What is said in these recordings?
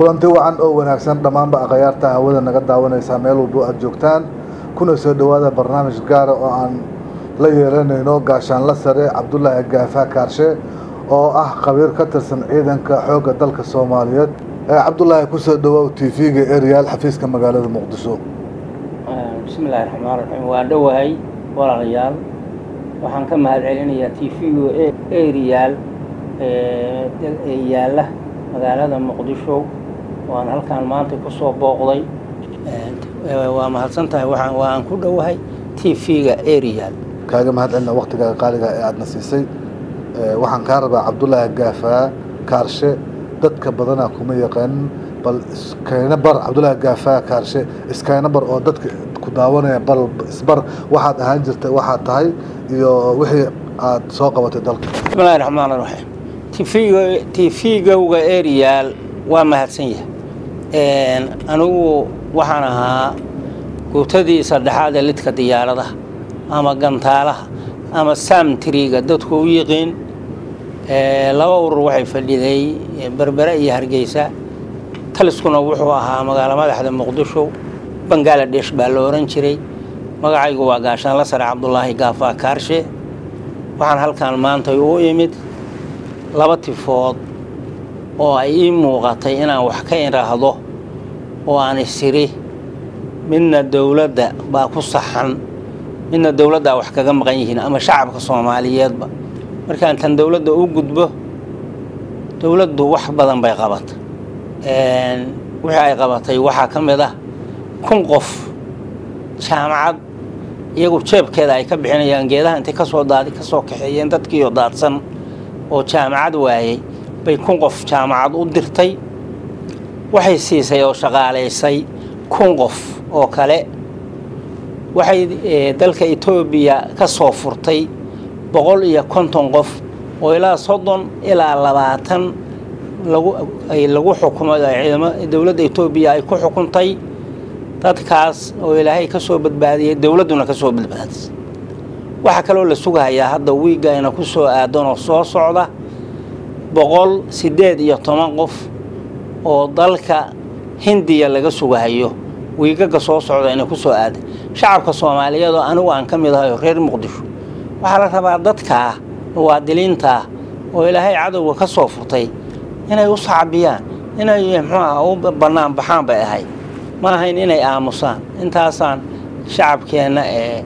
kulanti wacan oo wanaagsan dhammaanba akhyaarta hawada naga daawanaysa meel walba aad joogtaan kuna soo dhawaada barnaamij gaar ah oo aan la yeelanayno gaashaanle sare Cabdullaahi Gaafa Kaarshe oo ah khabiir ka tirsan ciidanka xoogga dalka Soomaaliyeed Cabdullaahi ku soo dhawaw TV-ga Ariel xafiiska magaalada Muqdisho. bismillaahir rahmaanir rahiim waa dhawahay walaalayaal waxaan ka mahadcelinayaa TV-ga Ariel yaala magaalada Muqdisho waan halkaan maanta ku soo booqday waa mahadsantahay waxaan ku dhawahay TV-ga Ariel kaaga mahadcelina waqtiga qaaliga ee aad nasiisay waxaan ka rabaa Cabdullaahi Gaafa Kaarshe dadka badana kuma yaqaan bal iskayna bar Cabdullaahi Gaafa Kaarshe iskayna bar oo dadka ku daawanaya bal isbar waxaad ahaan jirtay waxaad tahay iyo wixii aad soo qabatay dalka. bismillaahir rahmaanir rahiim TV-ga Ariel waa mahadsan yahay anigu waxaan ahaa guutadii saddexaad ee lidka diyaaradaha ama gantaalaha ama samtriga dadku u yaqeen laba urur waxay fadhiday Berbera iyo Hargeysa taliskuna wuxuu ahaa magaalada madaxda Muqdisho Bangladesh baa la oran jiray magacaygu waa gaashaanle sare Cabdullaahi Gaafa Kaarshe waxaan halkaan maanta u imid laba tifood oo ay ii muuqatay inaan wax ka iraahdo oo aan isiri midna dawladda baa ku saxan midna dawladda wax kaga maqan yihiin ama shacabka Soomaaliyeedba markaan tan dawladda u gudbo dawladdu wax badan bay qabatay wixii ay qabatay waxa kamid ah 1,000 qof jaamacad iyagu jeebkeeda ay ka bixinayaan geedaha inta ka soo kaxeeyeen dadkii oo daadsan oo jaamacad waayay bay 1,000 qof jaamacad u dirtay waxay siisay oo shaqaaleysay 1,000 qof oo kale waxay dalka Itoobiya ka soo furtay 150 qof oo ilaa 30 ilaa 20 lagu xukumay ciidamada dawladda Itoobiya ay ku xukuntay dadkaas oo Ilaahay ka soo badbaadiyay dawladuna ka soo badbaadisay waxa kale oo la sugayaa hadda wiigayna ku soo aadan oo soo socda 118 qof oo dalka Hindiya laga sugayo wiigaga soo socda inay ku soo aad shacabka Soomaaliyeed oo anigu aan kamid ahay reer Muqdisho waxa la rabaa dadka muwaadiniinta oo Ilaahay cadawga ka soo furtay inay u saabiyaan inay u banaan baxaan bay ahay ma ahayn inay aamusaan intaasaan shacabkeena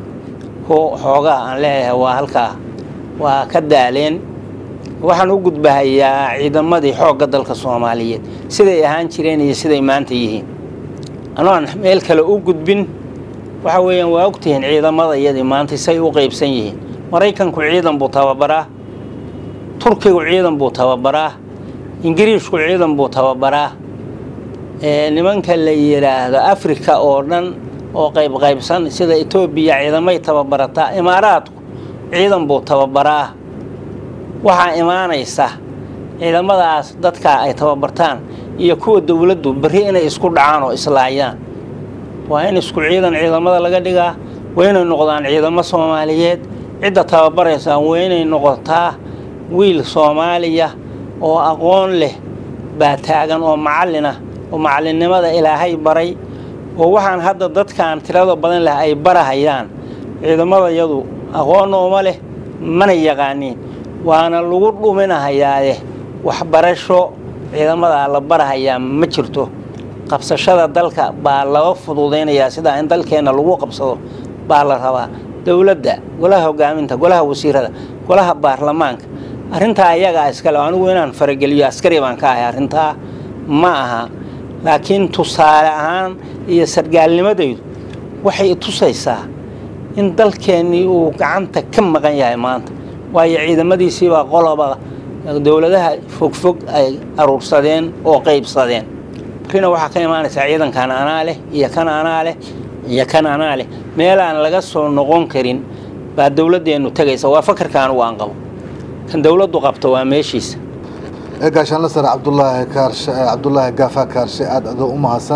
hooga aan leeyahay waa halka waa ka daaleen waxaan u gudbahayaa ciidamadii xoogga dalka Soomaaliyeed siday ahaan jireen iyo siday maanta yihiin anoo meel kale u gudbin waxa weeyaan waa ogtihiin ciidamada iyadii maanta say u qaybsan yihiin Mareykanku ciidan buu tababaraa Turkigu ciidan buu tababaraa Ingiriisku ciidan buu tababaraa nimanka la yiraahdo Afrika oo dhan oo qaybsan sida Itoobiya ciidamay tababarataa Imaaraadku ciidan buu tababaraa waxa imaanaysa ciidamadaas dadka ay tababartaan iyo kuwa dawladdu bari inay isku dhacaan oo islaayaan waa in isku ciidamada laga dhigaa waa inay noqdaan ciidamo Soomaaliyeed cid tababaraysa waa inay noqotaa wiil Soomaaliya oo aqoon leh baa taagan oo macallin ah oo macallinimada Ilaahay baray oo waxaan hadda dadkan tirada badan leh ay barahayaan ciidamada yadu aqoon oo leh mana yaqaaniin waana lagu dhuminahayaa waxbarasho ciidamada la barahayaa ma jirto qabsashada dalka baa laga fududeynayaa sida in dalkeena lagu qabsado baa la rabaa dawladda golaha hogaaminta golaha wasiirada golaha baarlamaanka arinta ayaga iskale anigu inaan farageliyo askari baan ka ahay arinta ma aha laakiin tusaale ahaan iyo sargaalnimadaydu waxay tusaysaa in dalkeeni uu gacanta ka maqan yahay maanta waayo ciidamadiisii baa qoloba dawladaha fog ay aruursadeen oo qaybsadeen rina waxa ka imaanaysa ciidankan anaa leh iyo kan anaa leh iyo kan anaa leh meel aan laga soo noqon karin baa dawladeenu tagaysa waa fakarkan uu aan qabo kan dawladdu qabto waa meeshiisa gaashaanle sare Cabdullaahi Gaafa Kaarshe aad u mahadsan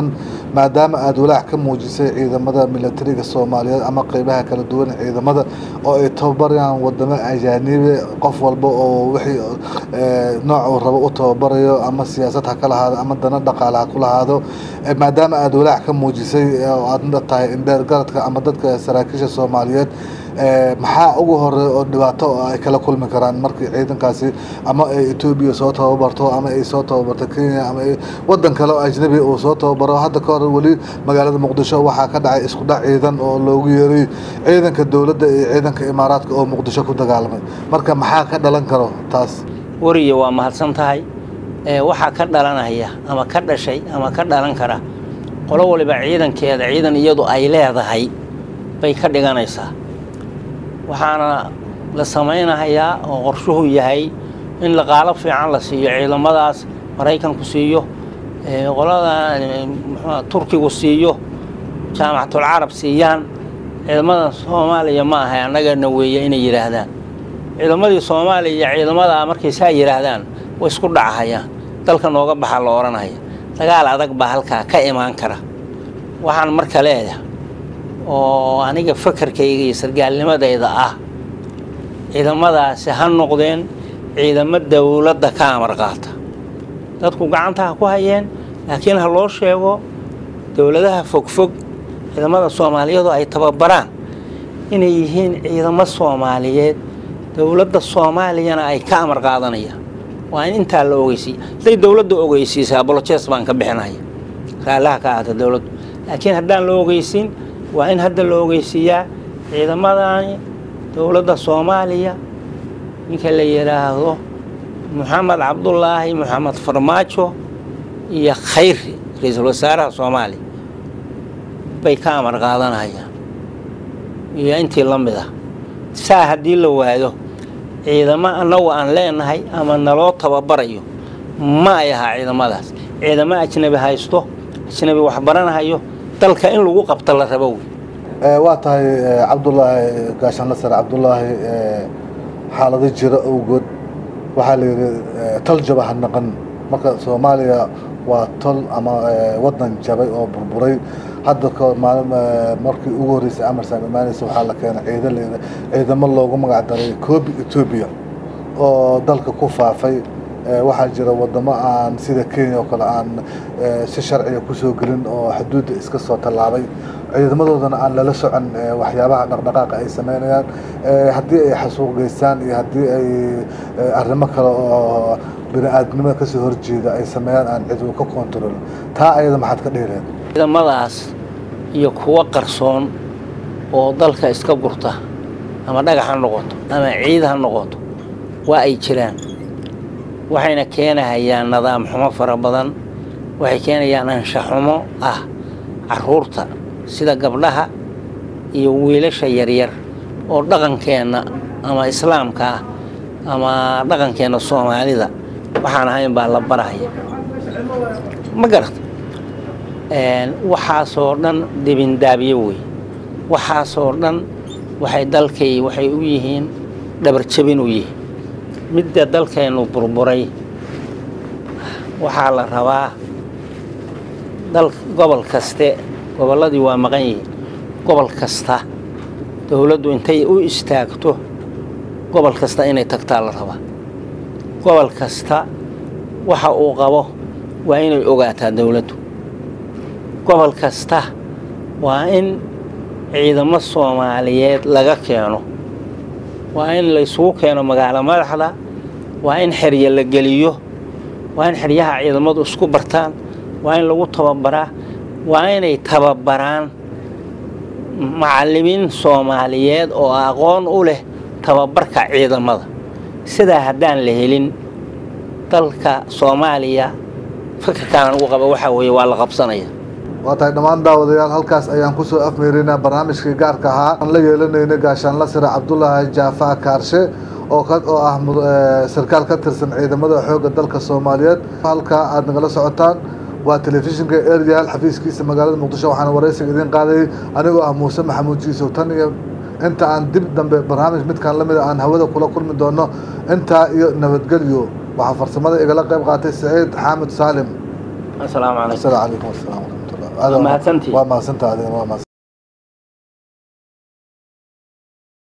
maadaama aad walaac ka muujisay ciidamada militariga Soomaaliyeed ama qaybaha kala duwan ciidamada oo ay tababarayaan wadamo ajaanibi qof walba oo wixii nooc uu rabo u tababarayo ama siyaasad ha kala ahaado ama dana dhaqaale ha kula ahaado maadaama aad walaac ka muujisay oo aad tahay indheer garadka ama dadka saraakiisha Soomaaliyeed maxaa ugu horeeya oo dhibaato ay kala kulmi karaan markii ciidankaasi ama ay Itoobiya soo tababarto ama ay soo tababarto Kenya ama wadan kale oo ajnabi oo soo tababaro hadda ka hor wali magaalada Muqdisho waxaa ka dhacay isku dhac ciidan oo loogu yeeray ciidanka dawladda iyo ciidanka Imaaraadka oo Muqdisho ku dagaalamay marka maxaa ka dhalan karo taas wariye waa mahadsan tahay waxa ka dhalanaya ama ka dhashay ama ka dhalan kara qolo waliba ciidankeeda ciidan iyadu ay leedahay bay ka dhiganaysaa waxaana la samaynayaa oo qorshuhu yahay in la qaalo fiican la siiyo ciidamadaas Mareykanku siiyo qolada Turkigu siiyo jaamacatul Carab siiyaan ciidamada Soomaaliya ma aha annagana weeye inay yiraahdaan ciidamadii Soomaaliya ciidamada markay saa yiraahdaan way isku dhacayaan dalka nooga baxa la oranaya dagaal adag baa halka ka imaan kara waxaan marka leeyahay oo aniga fakarkayga iyo sargaalnimadayda ah ciidamadaasi ha noqdeen ciidamo dawladda ka amar qaata dadku gacanta ku hayeen laakiin ha loo sheego dawladaha fogfog ciidamada Soomaaliyeed ay tababaraan inay yihiin ciidamo Soomaaliyeed dawladda Soomaaliyana ay ka amar qaadanayaan waa in inta la ogeysiyo day dawladda ogeysiisa apologies baan ka bixinay raalaha ka ah dawladda laakiin haddaan la ogeysin waa in hadda la ogeysiyaa ciidamadan dawladda Soomaaliya ninka la yiraahdo Maxamed Cabdullaahi Maxamed Farmaajo iyo Khayri ra'iisul wasaaraha Soomaaliya bay ka amar qaadanayaan iyo intii la mid ah saa hadii la waado ciidamo anagu aan leenahay ama naloo tababarayo ma ay aha ciidamadaas ciidamo ajnabi haysto ajnabi wax baranayo dalka in lagu qabto la rabo waa tahay Cabdullaahi gaashan la sar Cabdullaahi xaalado jira oo good waxa la yiraahdaa tal jabaha naqan marka Soomaaliya waa tal ama wadan jabay oo burburay hadda ka markii ugu horeysay amar saamaynaysa waxa la keenay ciidamo loogu magac daray koobi Itoobiya oo dalka ku faafay waxa jira wadamo aan sida Kenya oo kale aan si sharci ah ku soo galin oo xuduudda iska soo talaabay ciidamadoodana aan la socon waxyaabaha dhaqdhaqaaqa ay sameynayaan hadii ay xasuuq geystaan iyo hadii ay arrimo kale oo bini'aadnimada ka soo horjeeda ay sameeyaan aan cid ka control taa ayada maxad ka dheereen ciidamadaas iyo kuwa qarsoon oo dalka iska gurta ama dhagax ha noqoto ama ciid ha noqoto waa ay jiraan waxayna keenayaan nidaam xumo fara badan waxay keenayaan anshax xumo ah caruurta sida gabdhaha iyo wiilasha yaryar oo dhaqankeena ama islaamka ama dhaqankeena Soomaalida waxaan ahayn baa la baraya ma garad waxaasoo dhan dibin daabiyo way waxaasoo dhan waxay dalkay waxay u yihiin dhabar jabin u yihiin midda dalkeenu burburay waxaa la rabaa dal gobol kaste goboladii waa maqan yihiin gobol kasta dawladdu intay u istaagto gobol kasta inay tagtaa la rabaa gobol kasta waxa uu qabo waa inay ogaataa dawladdu gobol kasta waa in ciidamo Soomaaliyeed laga keeno waa in la isugu keeno magaalo madaxda waa in xiriir la geliyo waa in xiriyaha ciidamadu isku bartaan waa in lagu tababaraa waa inay tababaraan macallimiin Soomaaliyeed oo aqoon u leh tababarka ciidamada sida haddaan la helin dalka Soomaaliya fikirkan ugu qaba waxa weeye waa la qabsanaya waa tahay dhamaan daawadayaal halkaas ayaan ku soo afmeerinaa barnaamijkii gaarka ahaa aan la yeelanayna gaashaan la sare Cabdullaahi Jaafac Kaarshe oo ah sarkaal ka tirsan ciidamada xoogga dalka Soomaaliyeed halka aad nagala socotaan waa telefishinka Ariel xafiiskiisa magaalada Muqdisho waxaan wareysiga idin qaaday anigoo ah Muuse Maxamuud Jiisow tan iyo inta aan dib dambe barnaamij midkan la mid aan hawada kula kulmi doono inta iyo nabadgelyo waxa farsamada igala qayb qaatay Saciid Xamed Saalim assalaamu calaykum assalaamu calaykum mahadsantihiin waa mahadsantahay adigana waa mahadsan